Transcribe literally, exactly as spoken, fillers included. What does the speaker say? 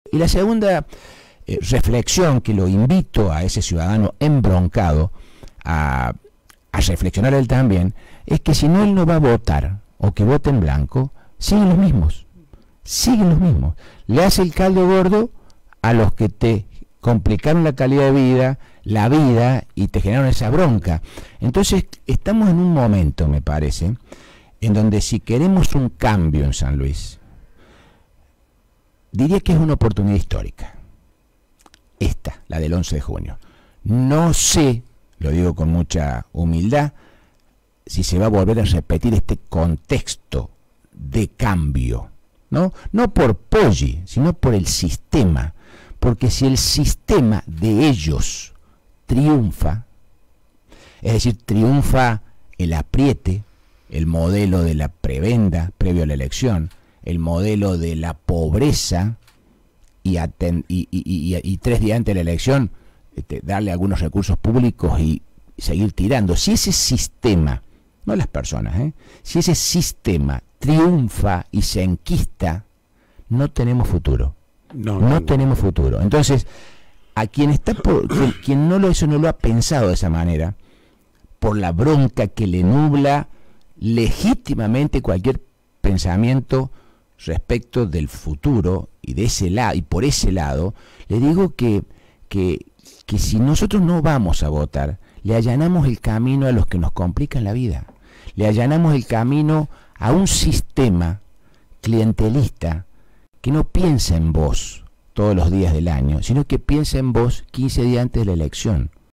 Y la segunda eh, reflexión que lo invito a ese ciudadano embroncado a, a reflexionar él también, es que si no él no va a votar, o que vote en blanco, siguen los mismos, siguen los mismos. Le hace el caldo gordo a los que te complicaron la calidad de vida, la vida, y te generaron esa bronca. Entonces estamos en un momento, me parece, en donde si queremos un cambio en San Luis, diría que es una oportunidad histórica, esta, la del once de junio. No sé, lo digo con mucha humildad, si se va a volver a repetir este contexto de cambio, ¿no? No por Poggi, sino por el sistema, porque si el sistema de ellos triunfa, es decir, triunfa el apriete, el modelo de la prebenda previo a la elección, el modelo de la pobreza y, aten y, y, y, y tres días antes de la elección este, darle algunos recursos públicos y, y seguir tirando. Si ese sistema, no las personas, ¿eh? si ese sistema triunfa y se enquista, no tenemos futuro. No, no, no tenemos futuro. Entonces, a quien está por, quien, quien no lo eso no lo ha pensado de esa manera, por la bronca que le nubla legítimamente cualquier pensamiento respecto del futuro y de ese lado y por ese lado, le digo que, que, que si nosotros no vamos a votar, le allanamos el camino a los que nos complican la vida, le allanamos el camino a un sistema clientelista que no piensa en vos todos los días del año, sino que piensa en vos quince días antes de la elección.